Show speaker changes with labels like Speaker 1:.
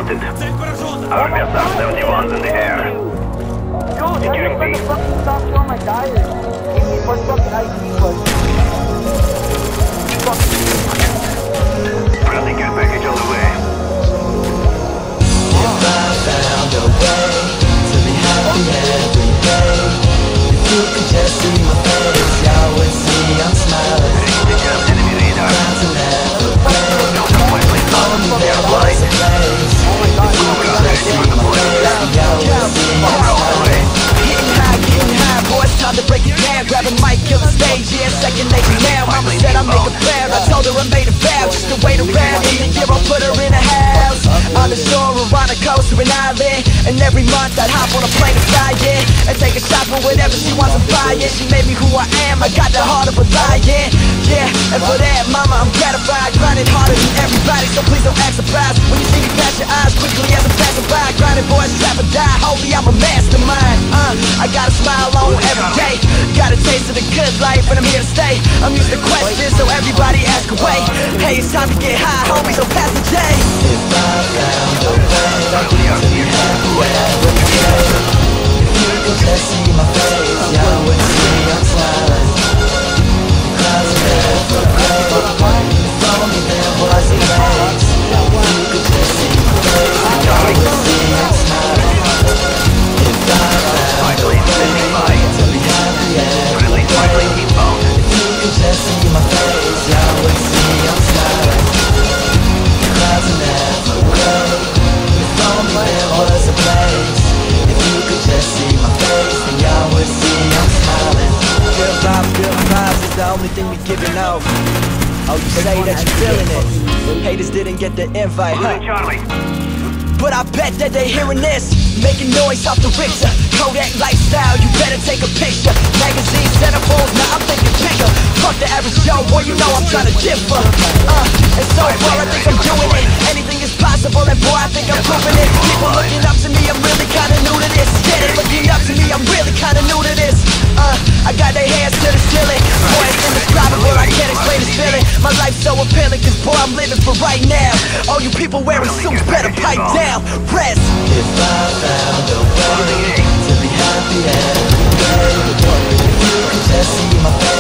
Speaker 1: spotted. Our SR-71's in the air. Securing B. Friendly care package on the way.
Speaker 2: If I found a way to be happy every day, if you could just see my face, y'all would see I'm smiling.
Speaker 1: Enemy radar.
Speaker 2: Trying to never break.
Speaker 1: Only
Speaker 2: There was a place. If you could just see my face, y'all would see I'm smiling.
Speaker 3: Getting high, boy, it's time to break it down. Grab a mic, kill the stage, yeah, second nature now. Mama said I'll make a plan, I told her I made a vow just to wait around. In the year I'll put her in a house on the shore or on the coast or an island. And every month I'd hop on a plane and fly, yeah, and take a shot for whatever she wants to buy, yeah. She made me who I am, I got the heart of a lion, yeah. And for that, mama, I'm gratified, grinding harder than everybody, so please don't act surprised when you see me pass your eyes quickly as I'm passing by. Grinding boys, trap or die, holy, I'm a mastermind. I got a smile on every day, got a taste of the good life, and I'm here to stay. I'm used to questions, so everybody ask away. Hey, it's time to get high, homies, so pass the J.
Speaker 2: If I found a way to be happy every day, if you could just see my face, y'all would see I'm smiling. Clouds are never gray. If only there was a place. If you could just see my face, y'all would see I'm smiling. If I found a way to be happy every day, if you could just see my face, y'all would see I'm smiling. Clouds are never gray. If only there was a place. If you could just see my face, then y'all would see I'm smiling. Good vibes is the only thing we giving out. Oh, you say that you're feeling it. Haters didn't get the invite, huh?
Speaker 1: Charlie.
Speaker 3: But I bet that they hearing this, making noise off the Richter. Kodak lifestyle, you better take a picture. Magazine centerfolds, now I'm thinking bigger. Fuck the average Joe, boy, you know I'm trying to differ. And so far I think I'm doing it. Anything is possible, and boy, I think I'm proving it. People looking up to me, I'm really kinda new to this. Yeah, they looking up to me, I'm really kinda new to this. I got their hands to the ceiling. Boy, it's indescribable, I can't explain this feeling. My life's so appealing, cause boy, I'm living for right now. All you people wearing suits better pipe down. Rest.
Speaker 2: If I found a way to be happy every day, if you could just see my face.